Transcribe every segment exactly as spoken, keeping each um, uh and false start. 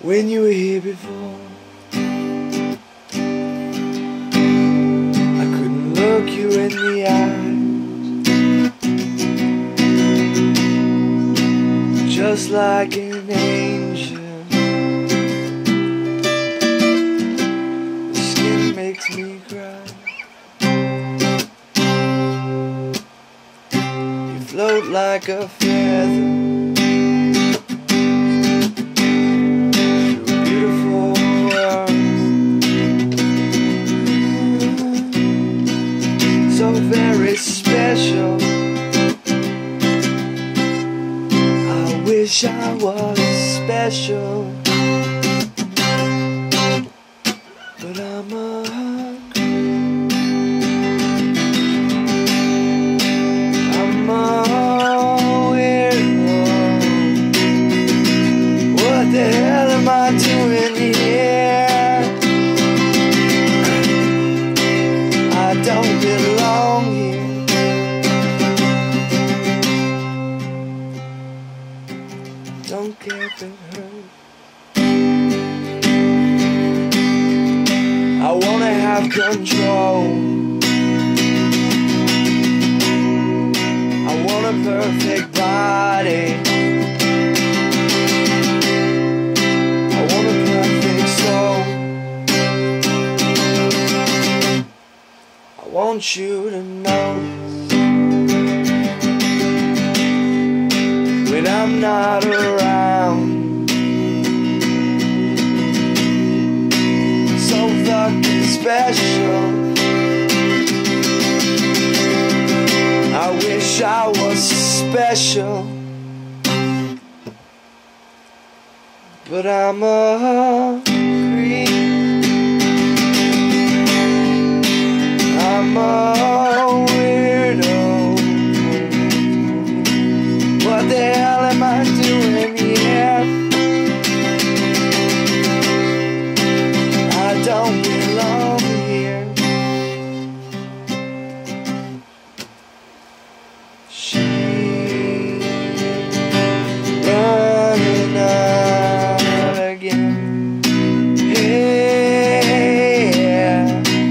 when you were here before. I couldn't look you in the eyes, just like an angel. The skin makes me cry. You float like a feather very special. I wish I was special, but I'm a I'm a weirdo. What the hell am I doing here? I don't belong here. Don't care if it hurts. I wanna have control. I want a perfect body. I want a perfect soul. I want you to know when I'm not around. So fucking special. I wish I was special, but I'm a creep. I'm a weirdo. What the hell am I doing here? I don't belong here. She's running out again. Yeah.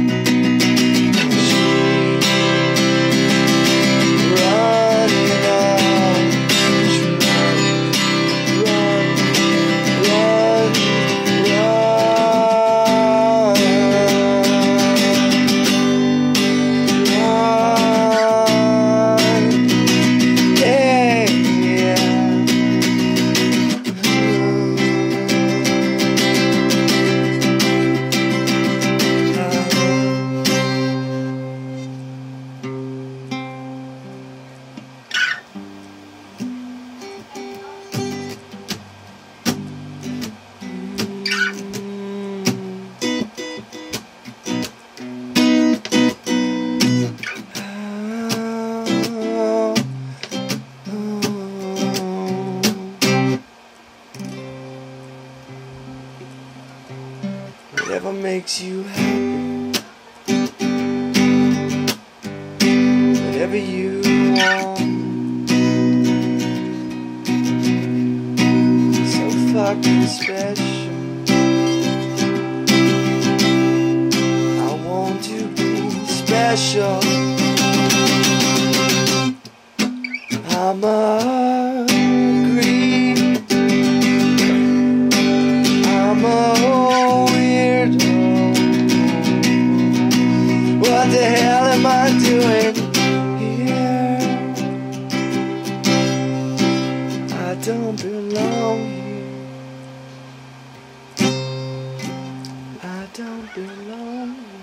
Whatever makes you happy, whatever you want. So fucking special. I want to be special. I'm a creep. I'm a what the hell am I doing here? I don't belong here. I don't belong here.